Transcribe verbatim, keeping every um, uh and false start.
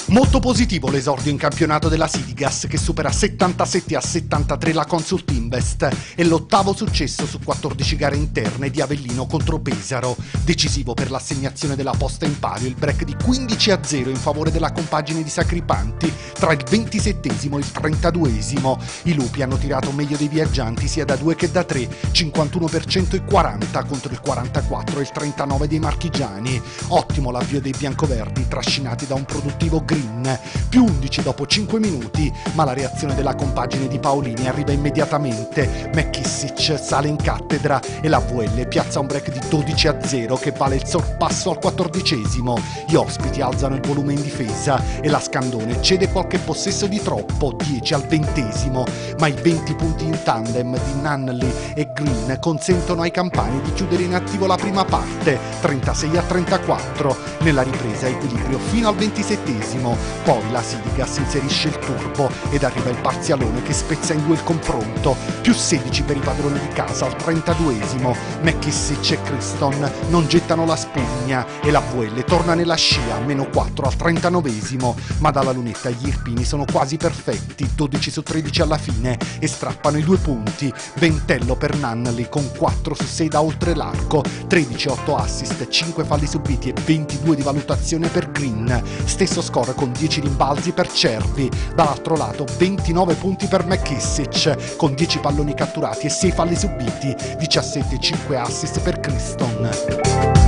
Molto positivo l'esordio in campionato della Sidigas, che supera settantasette a settantatré la Consult Invest, e l'ottavo successo su quattordici gare interne di Avellino contro Pesaro. Decisivo per l'assegnazione della posta in palio il break di quindici a zero in favore della compagine di Sacripanti tra il ventisettesimo e il trentaduesimo. I lupi hanno tirato meglio dei viaggianti sia da due che da tre, cinquantuno per cento e quaranta contro il quarantaquattro e il trentanove dei marchigiani. Ottimo l'avvio dei biancoverdi, trascinati da un produttivo Green, più undici dopo cinque minuti, ma la reazione della compagine di Paolini arriva immediatamente. McKissic sale in cattedra e la V L piazza un break di dodici a zero che vale il sorpasso al quattordicesimo. Gli ospiti alzano il volume in difesa e la Scandone cede qualche possesso di troppo, dieci al ventesimo, ma i venti punti in tandem di Nunnally e Green consentono ai campani di chiudere in attivo la prima parte, trentasei a trentaquattro. Nella ripresa equilibrio fino al ventisettesimo, poi la Sidigas inserisce il turbo ed arriva il parzialone che spezza in due il confronto, più sedici per i padroni di casa al trentaduesimo. McKissic e Criston non gettano la spugna e la V L torna nella scia, meno quattro al trentanovesimo, ma dalla lunetta gli irpini sono quasi perfetti, dodici su tredici alla fine, e strappano i due punti. Ventello per Nunnally con quattro su sei da oltre l'arco, tredici otto assist, cinque falli subiti e ventidue di valutazione per Green. Stesso score con dieci rimbalzi per Cervi. Dall'altro lato ventinove punti per McKissic con dieci palloni catturati e sei falli subiti, diciassette e cinque assist per Criston.